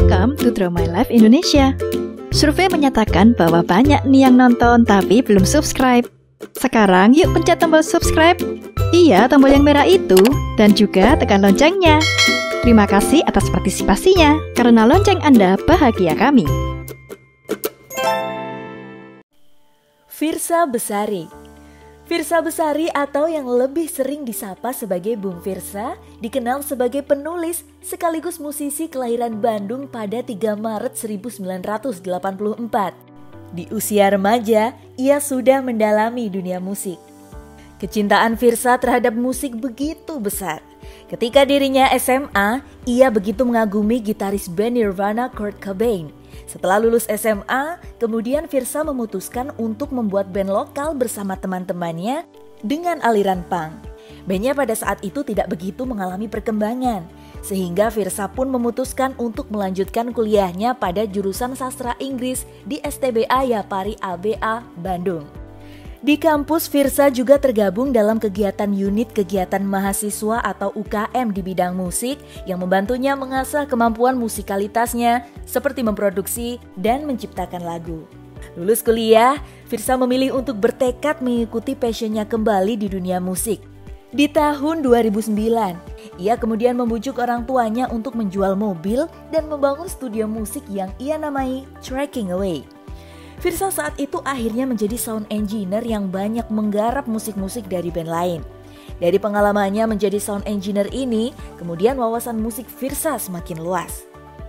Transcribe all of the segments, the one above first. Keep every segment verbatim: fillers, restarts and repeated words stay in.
Welcome to Draw My Life Indonesia. Survei menyatakan bahwa banyak nih yang nonton tapi belum subscribe. Sekarang yuk pencet tombol subscribe. Iya, tombol yang merah itu. Dan juga tekan loncengnya. Terima kasih atas partisipasinya. Karena lonceng Anda bahagia kami. Firsa Besari. Firsa Besari atau yang lebih sering disapa sebagai Bung Firsa dikenal sebagai penulis sekaligus musisi kelahiran Bandung pada tiga Maret seribu sembilan ratus delapan puluh empat. Di usia remaja, ia sudah mendalami dunia musik. Kecintaan Firsa terhadap musik begitu besar. Ketika dirinya S M A, ia begitu mengagumi gitaris band Nirvana Kurt Cobain. Setelah lulus S M A, kemudian Firsa memutuskan untuk membuat band lokal bersama teman-temannya dengan aliran punk. Bandnya pada saat itu tidak begitu mengalami perkembangan, sehingga Firsa pun memutuskan untuk melanjutkan kuliahnya pada jurusan sastra Inggris di S T B A Yapari A B A, Bandung. Di kampus, Firsa juga tergabung dalam kegiatan unit kegiatan mahasiswa atau U K M di bidang musik yang membantunya mengasah kemampuan musikalitasnya seperti memproduksi dan menciptakan lagu. Lulus kuliah, Firsa memilih untuk bertekad mengikuti passionnya kembali di dunia musik. Di tahun dua ribu sembilan, ia kemudian membujuk orang tuanya untuk menjual mobil dan membangun studio musik yang ia namai Tracking Away. Firsa saat itu akhirnya menjadi sound engineer yang banyak menggarap musik-musik dari band lain. Dari pengalamannya menjadi sound engineer ini, kemudian wawasan musik Firsa semakin luas.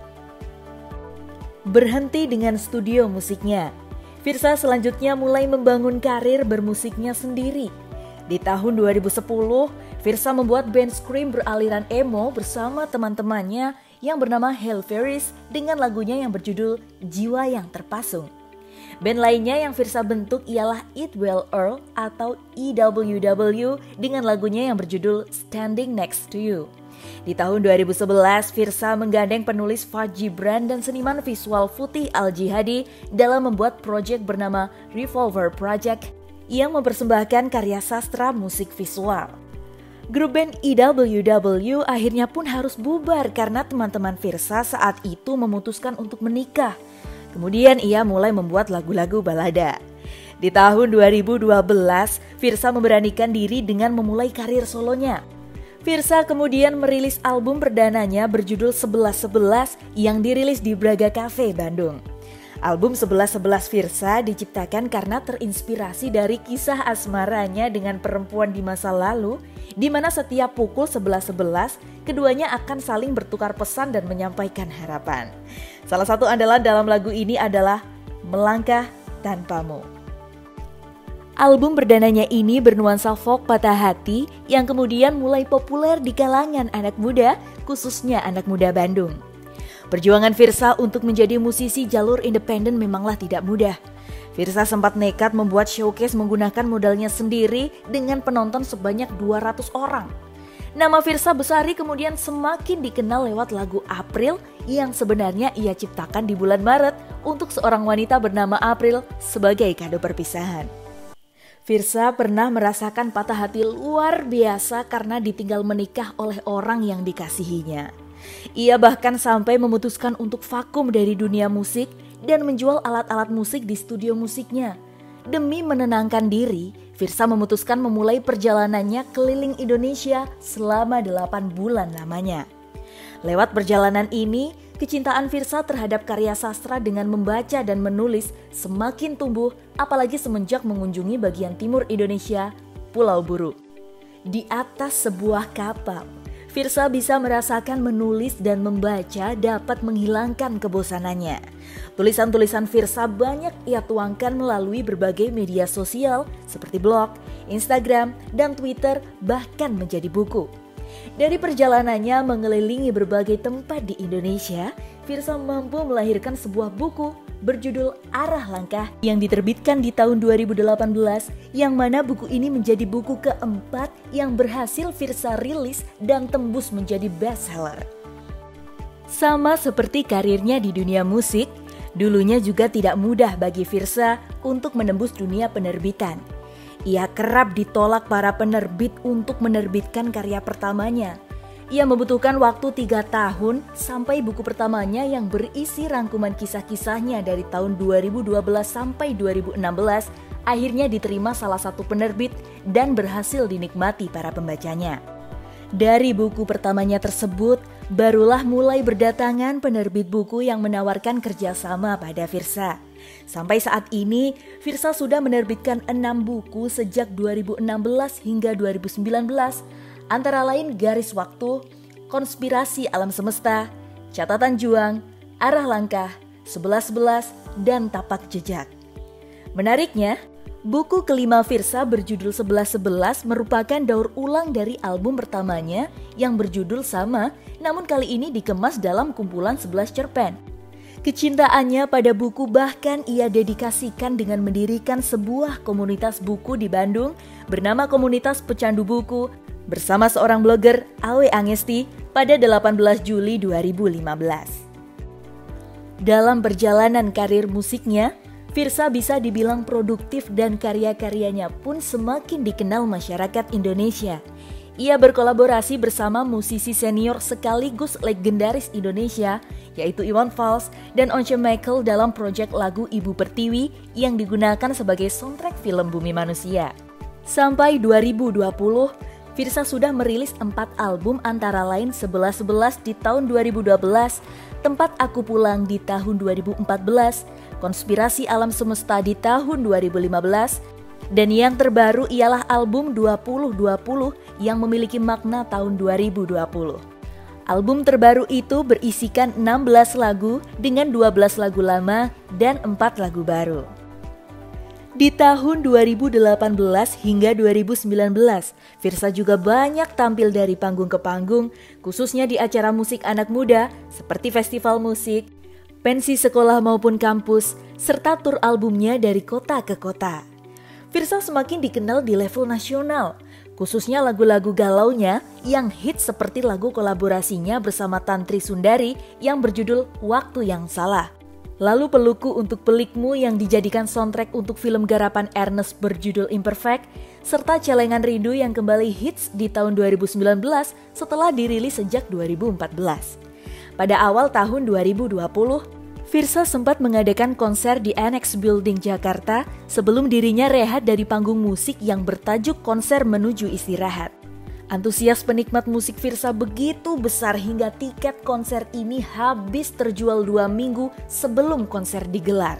Berhenti dengan studio musiknya, Firsa selanjutnya mulai membangun karir bermusiknya sendiri. Di tahun dua ribu sepuluh, Firsa membuat band scream beraliran emo bersama teman-temannya yang bernama Hail Ferris dengan lagunya yang berjudul Jiwa Yang Terpasung. Band lainnya yang Firsa bentuk ialah It Well Earl atau E W W dengan lagunya yang berjudul Standing Next to You. Di tahun dua ribu sebelas, Firsa menggandeng penulis Fad Gibran dan seniman visual Futih Al-Jihadi dalam membuat proyek bernama Revolver Project yang mempersembahkan karya sastra musik visual. Grup band E W W akhirnya pun harus bubar karena teman-teman Firsa saat itu memutuskan untuk menikah. Kemudian ia mulai membuat lagu-lagu balada. Di tahun dua ribu dua belas, Firsa memberanikan diri dengan memulai karir solonya. Firsa kemudian merilis album perdananya berjudul sebelas sebelas yang dirilis di Braga Cafe, Bandung. Album sebelas sebelas Firsa diciptakan karena terinspirasi dari kisah asmaranya dengan perempuan di masa lalu, di mana setiap pukul sebelas sebelas keduanya akan saling bertukar pesan dan menyampaikan harapan. Salah satu andalan dalam lagu ini adalah Melangkah Tanpamu. Album perdananya ini bernuansa folk patah hati yang kemudian mulai populer di kalangan anak muda, khususnya anak muda Bandung. Perjuangan Firsa untuk menjadi musisi jalur independen memanglah tidak mudah. Firsa sempat nekat membuat showcase menggunakan modalnya sendiri dengan penonton sebanyak dua ratus orang. Nama Firsa Besari kemudian semakin dikenal lewat lagu April yang sebenarnya ia ciptakan di bulan Maret untuk seorang wanita bernama April sebagai kado perpisahan. Firsa pernah merasakan patah hati luar biasa karena ditinggal menikah oleh orang yang dikasihinya. Ia bahkan sampai memutuskan untuk vakum dari dunia musik dan menjual alat-alat musik di studio musiknya. Demi menenangkan diri, Firsa memutuskan memulai perjalanannya keliling Indonesia selama delapan bulan lamanya. Lewat perjalanan ini, kecintaan Firsa terhadap karya sastra dengan membaca dan menulis semakin tumbuh, apalagi semenjak mengunjungi bagian timur Indonesia, Pulau Buru. Di atas sebuah kapal, Firsa bisa merasakan menulis dan membaca dapat menghilangkan kebosanannya. Tulisan-tulisan Firsa banyak ia tuangkan melalui berbagai media sosial seperti blog, Instagram, dan Twitter, bahkan menjadi buku. Dari perjalanannya mengelilingi berbagai tempat di Indonesia, Firsa mampu melahirkan sebuah buku berjudul Arah Langkah yang diterbitkan di tahun dua ribu delapan belas, yang mana buku ini menjadi buku keempat yang berhasil Firsa rilis dan tembus menjadi bestseller. Sama seperti karirnya di dunia musik, dulunya juga tidak mudah bagi Firsa untuk menembus dunia penerbitan. Ia kerap ditolak para penerbit untuk menerbitkan karya pertamanya. Ia membutuhkan waktu tiga tahun sampai buku pertamanya yang berisi rangkuman kisah-kisahnya dari tahun dua ribu dua belas sampai dua ribu enam belas akhirnya diterima salah satu penerbit dan berhasil dinikmati para pembacanya. Dari buku pertamanya tersebut, barulah mulai berdatangan penerbit buku yang menawarkan kerjasama pada Firsa. Sampai saat ini, Firsa sudah menerbitkan enam buku sejak dua ribu enam belas hingga dua ribu sembilan belas, antara lain Garis Waktu, Konspirasi Alam Semesta, Catatan Juang, Arah Langkah, Sebelas Sebelas, dan Tapak Jejak. Menariknya, buku kelima Firsa berjudul Sebelas Sebelas merupakan daur ulang dari album pertamanya yang berjudul sama, namun kali ini dikemas dalam kumpulan sebelas cerpen. Kecintaannya pada buku bahkan ia dedikasikan dengan mendirikan sebuah komunitas buku di Bandung bernama Komunitas Pecandu Buku bersama seorang blogger, Awe Angesti, pada delapan belas Juli dua ribu lima belas. Dalam perjalanan karir musiknya, Firsa bisa dibilang produktif dan karya-karyanya pun semakin dikenal masyarakat Indonesia. Ia berkolaborasi bersama musisi senior sekaligus legendaris Indonesia, yaitu Iwan Fals dan Once Michael dalam proyek lagu Ibu Pertiwi yang digunakan sebagai soundtrack film Bumi Manusia. Sampai dua ribu dua puluh, Firsa sudah merilis empat album antara lain Sebelas Sebelas di tahun dua ribu dua belas, Tempat Aku Pulang di tahun dua ribu empat belas, Konspirasi Alam Semesta di tahun dua ribu lima belas, dan yang terbaru ialah album dua puluh dua puluh yang memiliki makna tahun dua ribu dua puluh. Album terbaru itu berisikan enam belas lagu dengan dua belas lagu lama dan empat lagu baru. Di tahun dua ribu delapan belas hingga dua ribu sembilan belas, Firsa juga banyak tampil dari panggung ke panggung, khususnya di acara musik anak muda seperti festival musik, pensi sekolah maupun kampus, serta tur albumnya dari kota ke kota. Firsa semakin dikenal di level nasional, khususnya lagu-lagu galaunya yang hits seperti lagu kolaborasinya bersama Tantri Sundari yang berjudul Waktu Yang Salah. Lalu Pelukku Untuk Pelikmu yang dijadikan soundtrack untuk film garapan Ernest berjudul Imperfect, serta Celengan Rindu yang kembali hits di tahun dua ribu sembilan belas setelah dirilis sejak dua ribu empat belas. Pada awal tahun dua ribu dua puluh, Firsa sempat mengadakan konser di Annex Building Jakarta sebelum dirinya rehat dari panggung musik yang bertajuk Konser Menuju Istirahat. Antusias penikmat musik Firsa begitu besar hingga tiket konser ini habis terjual dua minggu sebelum konser digelar.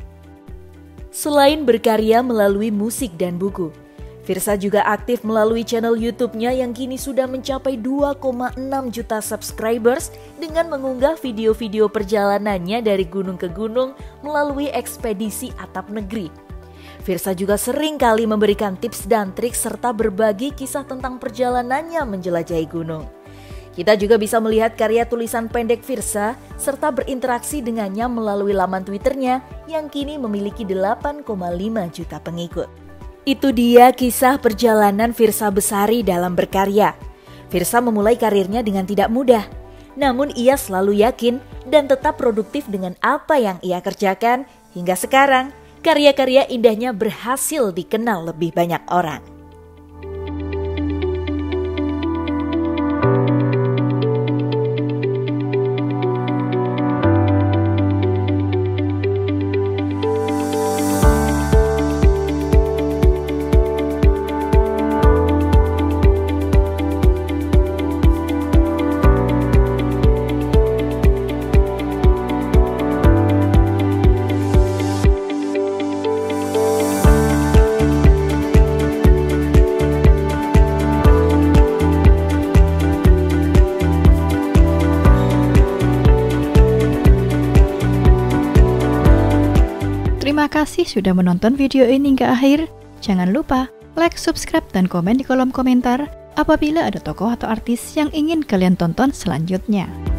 Selain berkarya melalui musik dan buku, Firsa juga aktif melalui channel YouTube-nya yang kini sudah mencapai dua koma enam juta subscribers dengan mengunggah video-video perjalanannya dari gunung ke gunung melalui ekspedisi atap negeri. Firsa juga sering kali memberikan tips dan trik serta berbagi kisah tentang perjalanannya menjelajahi gunung. Kita juga bisa melihat karya tulisan pendek Firsa serta berinteraksi dengannya melalui laman Twitternya yang kini memiliki delapan koma lima juta pengikut. Itu dia kisah perjalanan Firsa Besari dalam berkarya. Firsa memulai karirnya dengan tidak mudah, namun ia selalu yakin dan tetap produktif dengan apa yang ia kerjakan hingga sekarang. Karya-karya indahnya berhasil dikenal lebih banyak orang. Terima kasih sudah menonton video ini hingga akhir. Jangan lupa like, subscribe, dan komen di kolom komentar apabila ada tokoh atau artis yang ingin kalian tonton selanjutnya.